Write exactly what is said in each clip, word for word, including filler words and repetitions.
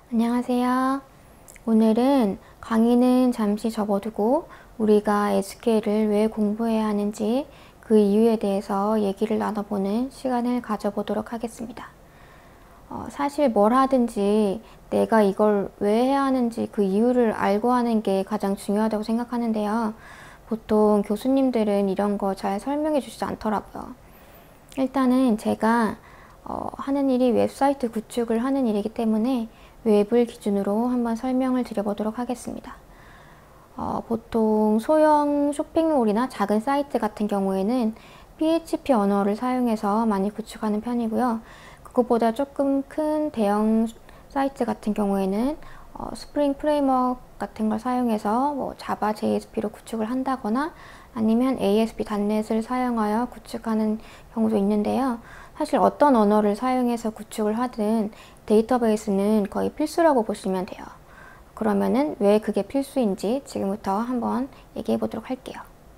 안녕하세요. 오늘은 강의는 잠시 접어두고 우리가 에스큐엘을 왜 공부해야 하는지 그 이유에 대해서 얘기를 나눠보는 시간을 가져보도록 하겠습니다. 어, 사실 뭘 하든지 내가 이걸 왜 해야 하는지 그 이유를 알고 하는 게 가장 중요하다고 생각하는데요. 보통 교수님들은 이런 거 잘 설명해 주시지 않더라고요. 일단은 제가 어, 하는 일이 웹사이트 구축을 하는 일이기 때문에 웹을 기준으로 한번 설명을 드려보도록 하겠습니다. 어, 보통 소형 쇼핑몰이나 작은 사이트 같은 경우에는 피에이치피 언어를 사용해서 많이 구축하는 편이고요. 그것보다 조금 큰 대형 사이트 같은 경우에는 어, 스프링 프레임워크 같은 걸 사용해서 뭐 자바 제이에스피로 구축을 한다거나 아니면 에이에스피 닷넷을 사용하여 구축하는 경우도 있는데요. 사실 어떤 언어를 사용해서 구축을 하든 데이터베이스는 거의 필수라고 보시면 돼요. 그러면은 왜 그게 필수인지 지금부터 한번 얘기해 보도록 할게요.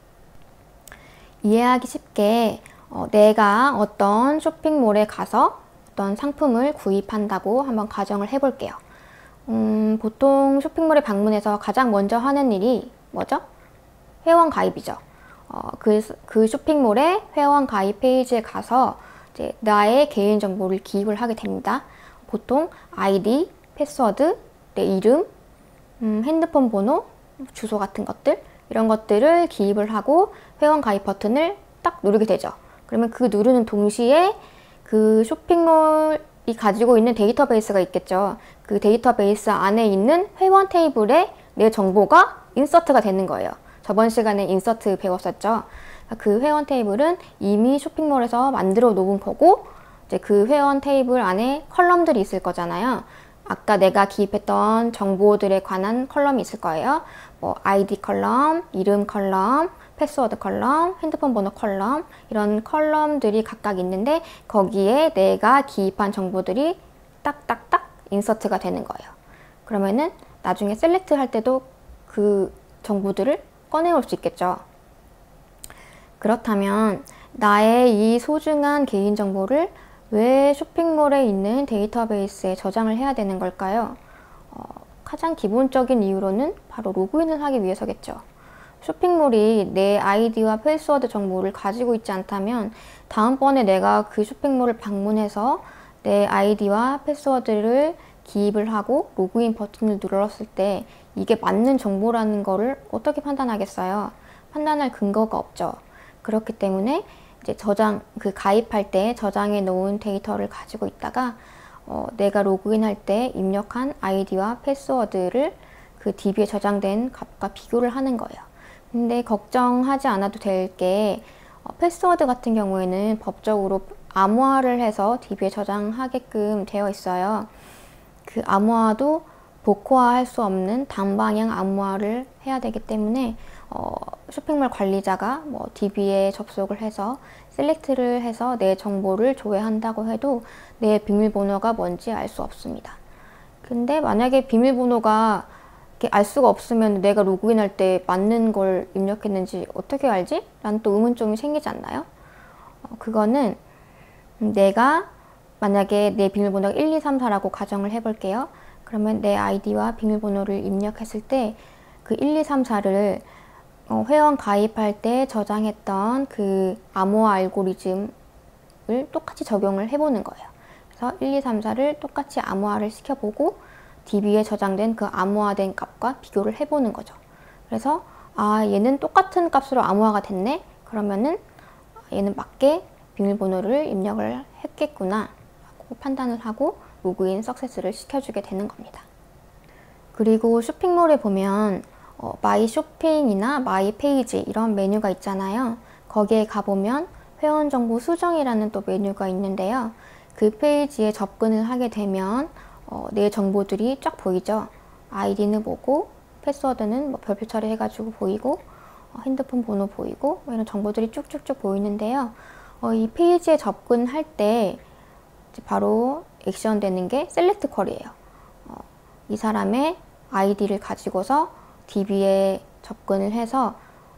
이해하기 쉽게 어, 내가 어떤 쇼핑몰에 가서 어떤 상품을 구입한다고 한번 가정을 해 볼게요. 음, 보통 쇼핑몰에 방문해서 가장 먼저 하는 일이 뭐죠? 회원 가입이죠. 어, 그, 그 쇼핑몰의 회원 가입 페이지에 가서 이제 나의 개인 정보를 기입을 하게 됩니다. 보통 아이디, 패스워드, 내 이름, 음, 핸드폰 번호, 주소 같은 것들 이런 것들을 기입을 하고 회원 가입 버튼을 딱 누르게 되죠. 그러면 그 누르는 동시에 그 쇼핑몰이 가지고 있는 데이터베이스가 있겠죠. 그 데이터베이스 안에 있는 회원 테이블에 내 정보가 인서트가 되는 거예요. 저번 시간에 인서트 배웠었죠. 그 회원 테이블은 이미 쇼핑몰에서 만들어 놓은 거고 이제 그 회원 테이블 안에 컬럼들이 있을 거잖아요. 아까 내가 기입했던 정보들에 관한 컬럼이 있을 거예요. 뭐 아이디 컬럼, 이름 컬럼, 패스워드 컬럼, 핸드폰 번호 컬럼 이런 컬럼들이 각각 있는데 거기에 내가 기입한 정보들이 딱딱딱 인서트가 되는 거예요. 그러면은 나중에 셀렉트 할 때도 그 정보들을 꺼내올 수 있겠죠. 그렇다면 나의 이 소중한 개인정보를 왜 쇼핑몰에 있는 데이터베이스에 저장을 해야 되는 걸까요? 어, 가장 기본적인 이유로는 바로 로그인을 하기 위해서겠죠. 쇼핑몰이 내 아이디와 패스워드 정보를 가지고 있지 않다면 다음번에 내가 그 쇼핑몰을 방문해서 내 아이디와 패스워드를 기입을 하고 로그인 버튼을 눌렀을 때 이게 맞는 정보라는 거를 어떻게 판단하겠어요? 판단할 근거가 없죠. 그렇기 때문에 이제 저장, 그 가입할 때 저장해 놓은 데이터를 가지고 있다가 어, 내가 로그인할 때 입력한 아이디와 패스워드를 그 디비에 저장된 값과 비교를 하는 거예요. 근데 걱정하지 않아도 될 게 어, 패스워드 같은 경우에는 법적으로 암호화를 해서 디비에 저장하게끔 되어 있어요. 그 암호화도 복호화할 수 없는 단방향 암호화를 해야 되기 때문에 어, 쇼핑몰 관리자가 뭐 디비에 접속을 해서 셀렉트를 해서 내 정보를 조회한다고 해도 내 비밀번호가 뭔지 알 수 없습니다. 근데 만약에 비밀번호가 이렇게 알 수가 없으면 내가 로그인할 때 맞는 걸 입력했는지 어떻게 알지? 라는 또 의문점이 생기지 않나요? 어, 그거는 내가 만약에 내 비밀번호가 일, 이, 삼, 사라고 가정을 해볼게요. 그러면 내 아이디와 비밀번호를 입력했을 때 그 일, 이, 삼, 사를 어, 회원 가입할 때 저장했던 그 암호화 알고리즘을 똑같이 적용을 해보는 거예요. 그래서 일, 이, 삼, 사를 똑같이 암호화를 시켜보고 디비에 저장된 그 암호화된 값과 비교를 해보는 거죠. 그래서 아 얘는 똑같은 값으로 암호화가 됐네? 그러면은 얘는 맞게 비밀번호를 입력을 했겠구나 라고 판단을 하고 로그인 석세스를 시켜주게 되는 겁니다. 그리고 쇼핑몰에 보면 어, 마이 쇼핑이나 마이 페이지 이런 메뉴가 있잖아요. 거기에 가보면 회원 정보 수정이라는 또 메뉴가 있는데요. 그 페이지에 접근을 하게 되면 어, 내 정보들이 쫙 보이죠. 아이디는 보고 패스워드는 뭐 별표 처리해가지고 보이고 어, 핸드폰 번호 보이고 뭐 이런 정보들이 쭉쭉쭉 보이는데요. 어, 이 페이지에 접근할 때 바로 액션 되는 게 셀렉트 쿼리예요. 어, 이 사람의 아이디를 가지고서 디비에 접근을 해서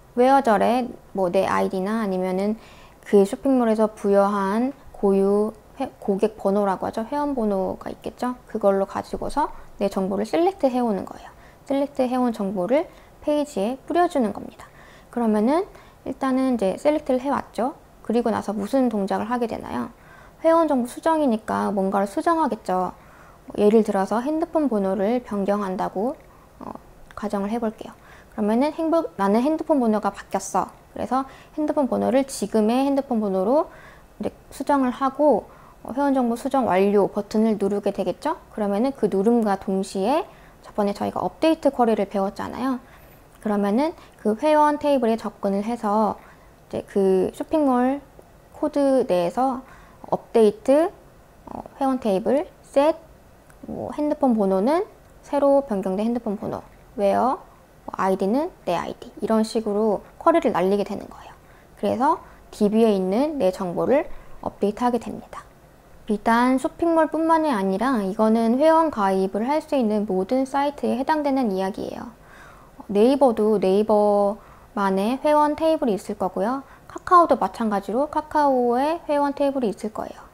웨어절에 뭐 내 아이디나 아니면은 그 쇼핑몰에서 부여한 고유 회, 고객 번호라고 하죠. 회원 번호가 있겠죠. 그걸로 가지고서 내 정보를 셀렉트 해오는 거예요. 셀렉트 해온 정보를 페이지에 뿌려주는 겁니다. 그러면은 일단은 이제 셀렉트를 해왔죠. 그리고 나서 무슨 동작을 하게 되나요? 회원 정보 수정이니까 뭔가를 수정하겠죠. 예를 들어서 핸드폰 번호를 변경한다고 어, 가정을 해볼게요. 그러면은 행복, 나는 핸드폰 번호가 바뀌었어. 그래서 핸드폰 번호를 지금의 핸드폰 번호로 이제 수정을 하고 어, 회원정보 수정 완료 버튼을 누르게 되겠죠. 그러면은 그 누름과 동시에 저번에 저희가 업데이트 쿼리를 배웠잖아요. 그러면은 그 회원 테이블에 접근을 해서 이제 그 쇼핑몰 코드 내에서 업데이트 어, 회원 테이블 셋 뭐 핸드폰 번호는 새로 변경된 핸드폰 번호 where 뭐 아이디는 내 아이디 이런 식으로 쿼리를 날리게 되는 거예요. 그래서 디비에 있는 내 정보를 업데이트하게 됩니다. 비단 쇼핑몰 뿐만이 아니라 이거는 회원 가입을 할 수 있는 모든 사이트에 해당되는 이야기예요. 네이버도 네이버만의 회원 테이블이 있을 거고요. 카카오도 마찬가지로 카카오의 회원 테이블이 있을 거예요.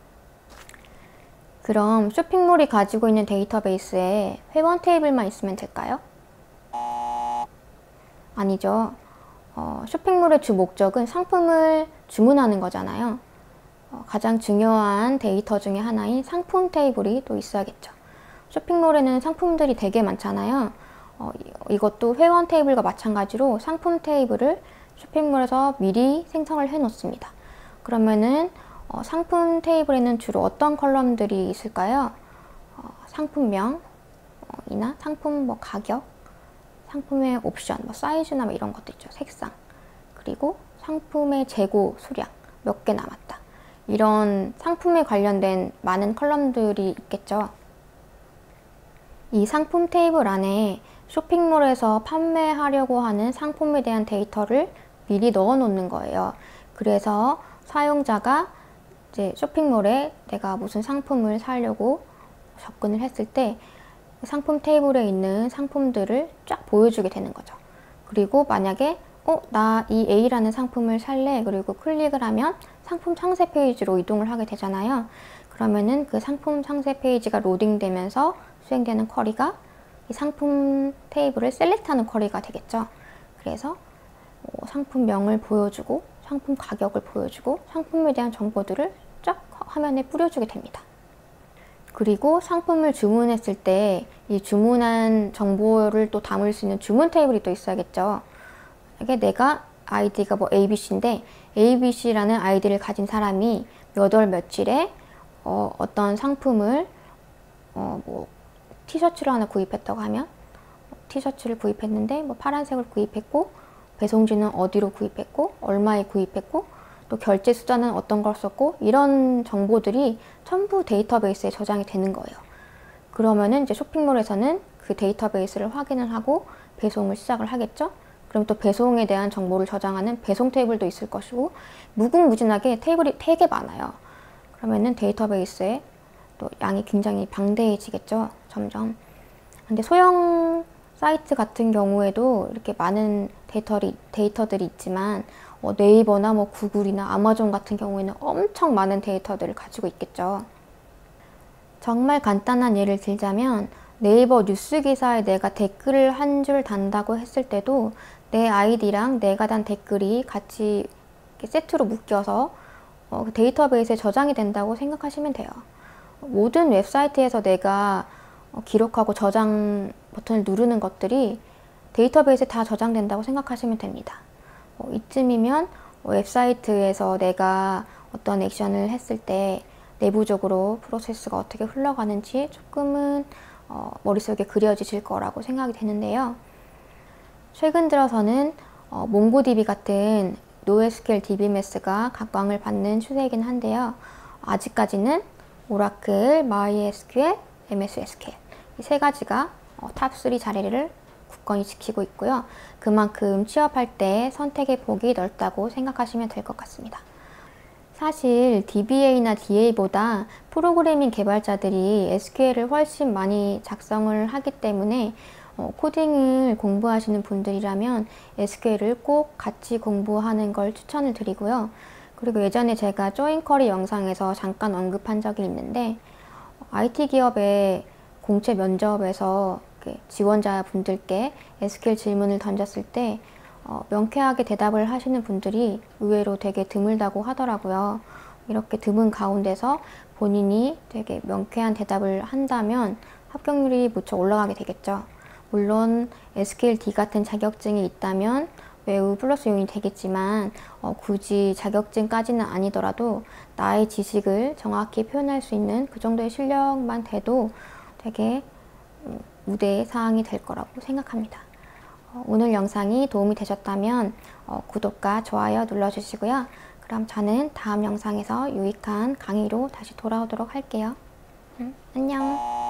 그럼 쇼핑몰이 가지고 있는 데이터베이스에 회원 테이블만 있으면 될까요? 아니죠. 어, 쇼핑몰의 주 목적은 상품을 주문하는 거잖아요. 어, 가장 중요한 데이터 중에 하나인 상품 테이블이 또 있어야겠죠. 쇼핑몰에는 상품들이 되게 많잖아요. 어, 이것도 회원 테이블과 마찬가지로 상품 테이블을 쇼핑몰에서 미리 생성을 해 놓습니다. 그러면은 어, 상품 테이블에는 주로 어떤 컬럼들이 있을까요? 어, 상품명 어, 이나 상품 뭐 가격, 상품의 옵션, 뭐 사이즈나 뭐 이런 것도 있죠. 색상, 그리고 상품의 재고 수량, 몇 개 남았다. 이런 상품에 관련된 많은 컬럼들이 있겠죠. 이 상품 테이블 안에 쇼핑몰에서 판매하려고 하는 상품에 대한 데이터를 미리 넣어 놓는 거예요. 그래서 사용자가 이제 쇼핑몰에 내가 무슨 상품을 사려고 접근을 했을 때 상품 테이블에 있는 상품들을 쫙 보여주게 되는 거죠. 그리고 만약에 어, 나 이 A라는 상품을 살래. 그리고 클릭을 하면 상품 상세 페이지로 이동을 하게 되잖아요. 그러면은 그 상품 상세 페이지가 로딩되면서 수행되는 쿼리가 이 상품 테이블을 셀렉트하는 쿼리가 되겠죠. 그래서 어, 상품명을 보여주고 상품 가격을 보여주고 상품에 대한 정보들을 쫙 화면에 뿌려주게 됩니다. 그리고 상품을 주문했을 때 이 주문한 정보를 또 담을 수 있는 주문 테이블이 또 있어야겠죠. 이게 내가 아이디가 뭐 에이비씨인데 에이비씨라는 아이디를 가진 사람이 몇 월 며칠에 어, 어떤 상품을 어, 뭐 티셔츠를 하나 구입했다고 하면 티셔츠를 구입했는데 뭐 파란색을 구입했고 배송지는 어디로 구입했고 얼마에 구입했고 또 결제 수단은 어떤 걸 썼고 이런 정보들이 전부 데이터베이스에 저장이 되는 거예요. 그러면은 이제 쇼핑몰에서는 그 데이터베이스를 확인을 하고 배송을 시작을 하겠죠. 그럼 또 배송에 대한 정보를 저장하는 배송 테이블도 있을 것이고 무궁무진하게 테이블이 되게 많아요. 그러면은 데이터베이스에 또 양이 굉장히 방대해지겠죠. 점점. 근데 소형 사이트 같은 경우에도 이렇게 많은 데이터리, 데이터들이 있지만 어, 네이버나 뭐 구글이나 아마존 같은 경우에는 엄청 많은 데이터들을 가지고 있겠죠. 정말 간단한 예를 들자면 네이버 뉴스 기사에 내가 댓글을 한 줄 단다고 했을 때도 내 아이디랑 내가 단 댓글이 같이 이렇게 세트로 묶여서 어, 그 데이터베이스에 저장이 된다고 생각하시면 돼요. 모든 웹사이트에서 내가 어, 기록하고 저장 버튼을 누르는 것들이 데이터베이스에 다 저장된다고 생각하시면 됩니다. 어, 이쯤이면 웹사이트에서 내가 어떤 액션을 했을 때 내부적으로 프로세스가 어떻게 흘러가는지 조금은 어, 머릿속에 그려지실 거라고 생각이 되는데요. 최근 들어서는 어, 몽고디비 같은 노에스큐엘 디비메스가 각광을 받는 추세이긴 한데요. 아직까지는 오라클, 마이에스큐엘, 엠에스에스큐엘 이 세 가지가 어, 탑삼 자리를 굳건히 지키고 있고요. 그만큼 취업할 때 선택의 폭이 넓다고 생각하시면 될 것 같습니다. 사실 디비에이나 디에이보다 프로그래밍 개발자들이 에스큐엘을 훨씬 많이 작성을 하기 때문에 어, 코딩을 공부하시는 분들이라면 에스큐엘을 꼭 같이 공부하는 걸 추천을 드리고요. 그리고 예전에 제가 조인커리 영상에서 잠깐 언급한 적이 있는데, 아이티 기업의 공채 면접에서 지원자분들께 에스큐엘 질문을 던졌을 때 어, 명쾌하게 대답을 하시는 분들이 의외로 되게 드물다고 하더라고요. 이렇게 드문 가운데서 본인이 되게 명쾌한 대답을 한다면 합격률이 무척 올라가게 되겠죠. 물론 에스큐엘디 같은 자격증이 있다면 매우 플러스 요인이 되겠지만 어, 굳이 자격증까지는 아니더라도 나의 지식을 정확히 표현할 수 있는 그 정도의 실력만 돼도 되게 음, 우대의 사항이 될 거라고 생각합니다. 어, 오늘 영상이 도움이 되셨다면 어, 구독과 좋아요 눌러주시고요. 그럼 저는 다음 영상에서 유익한 강의로 다시 돌아오도록 할게요. 음, 안녕.